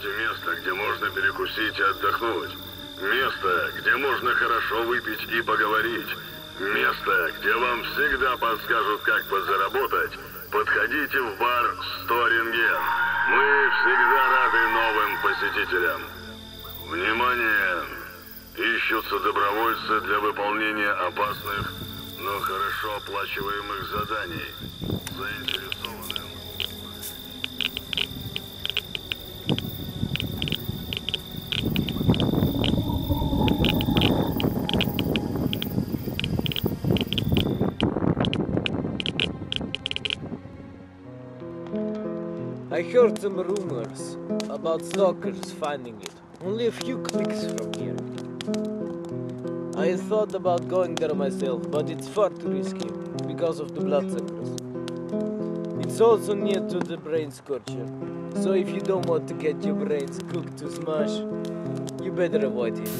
Ищите место, где можно перекусить и отдохнуть. Место, где можно хорошо выпить и поговорить. Место, где вам всегда подскажут, как подзаработать. Подходите в бар «100 рентген». Мы всегда рады новым посетителям. Внимание! Ищутся добровольцы для выполнения опасных, но хорошо оплачиваемых заданий. Заинтересованным. I heard some rumors about stalkers finding it, only a few clicks from here. I thought about going there myself, but it's far too risky because of the bloodsuckers. It's also near to the brain scorcher, so if you don't want to get your brains cooked to smash, you better avoid it.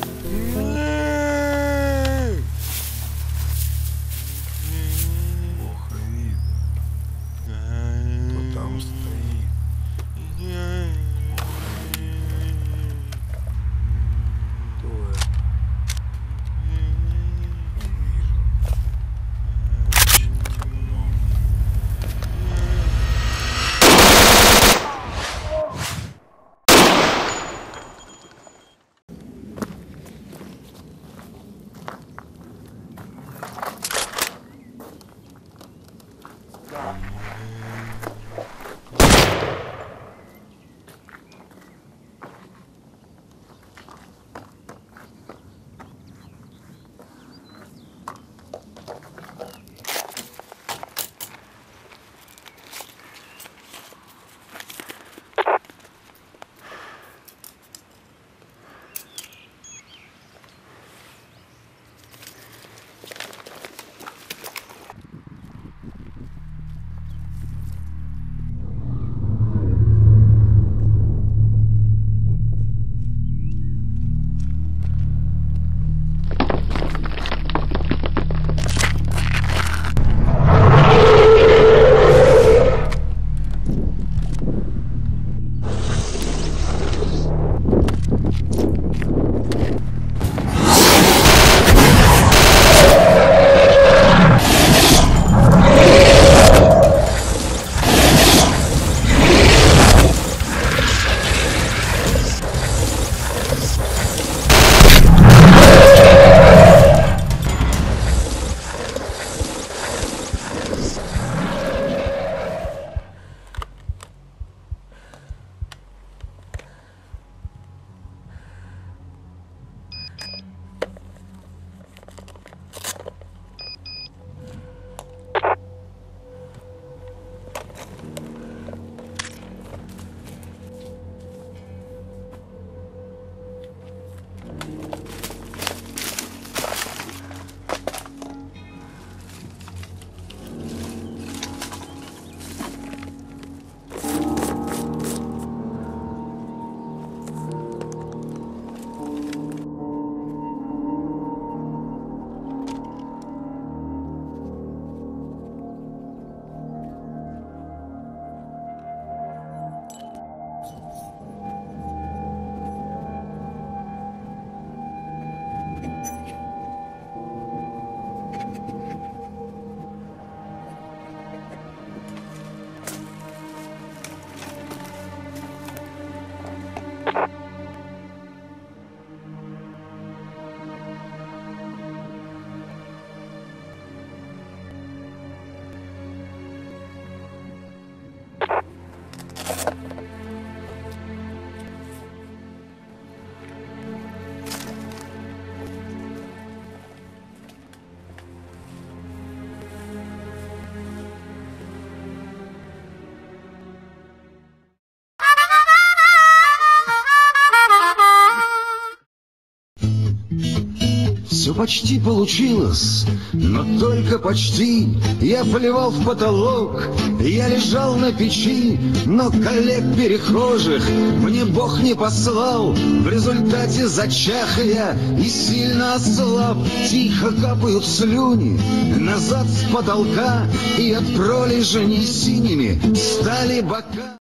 Все почти получилось, но только почти. Я плевал в потолок, я лежал на печи, но коллег-перехожих мне Бог не послал. В результате зачах я и сильно ослаб. Тихо капают слюни назад с потолка, и от пролежней синими стали бока.